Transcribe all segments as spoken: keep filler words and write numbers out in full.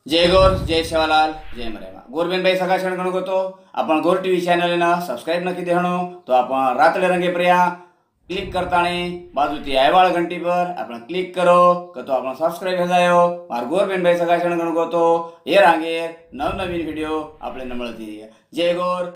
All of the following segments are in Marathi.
जय गौर जय सेवालाल जय मरेमा गोरबेन भाई सका क्षण गणो तो आपण गोर टीवी चॅनल ना सब्सक्राइब नक्की देहणो तो आपण रातले रंगे पर्या क्लिक करताने बाजू ती आयवाळ घंटी पर आपण क्लिक करो क तो आपण सब्सक्राइब हो जायो मार गोरबेन भाई सका क्षण गणो तो ये रांगे नवनवीन व्हिडिओ आपले मिळती। जय गौर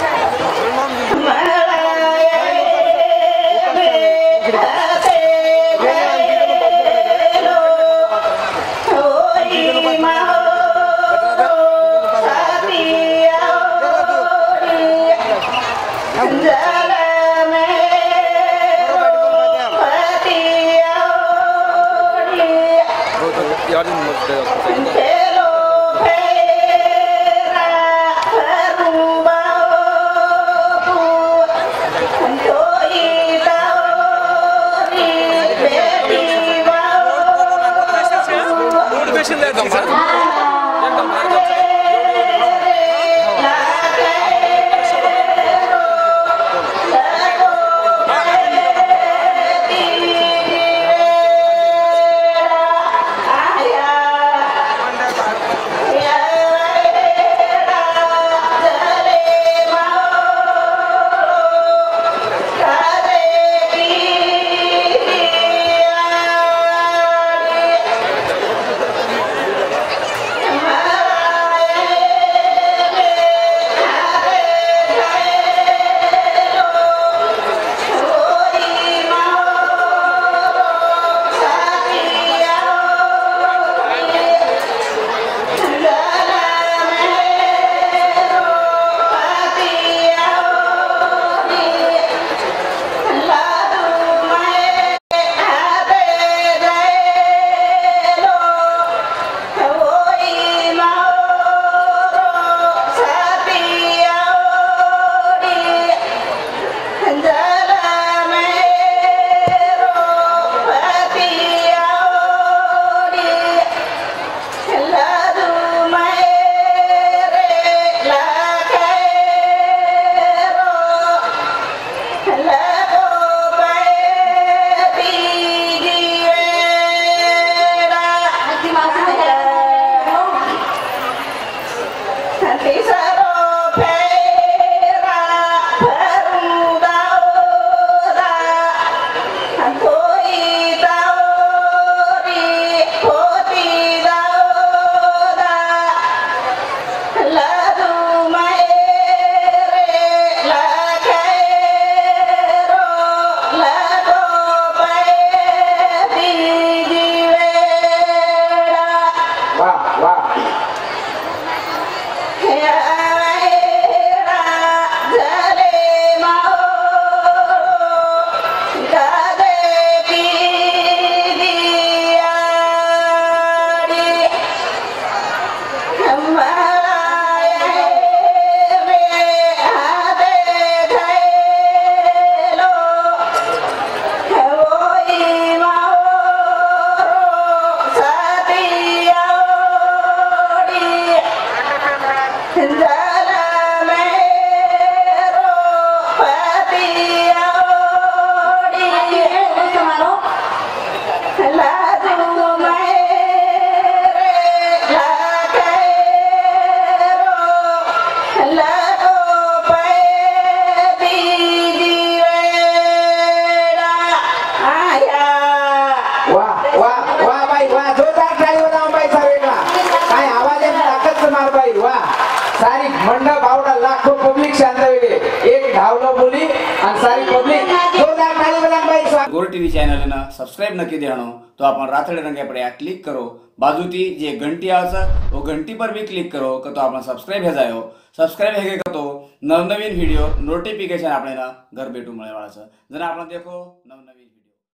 सारी मंडप आवडा लाखो पब्लिक शांत वेगळे एक धावलो बोली आणि सारी पब्लिक जोरदार ताली बजान भाई। गोर टीवी चॅनल ना सब्सक्राइब नक्की देहणो तो आपण रातळे रंगे पड़े क्लिक करो बाजू थी जे घंटी आवे वो घंटी पर भी क्लिक करो क तो आपण सब्सक्राइब हे जायो सब्सक्राइब हे के तो नवनवीन व्हिडिओ नोटिफिकेशन आपल्याला घर भेटू मिळेवाळा छ जर आपण देखो नवनवीन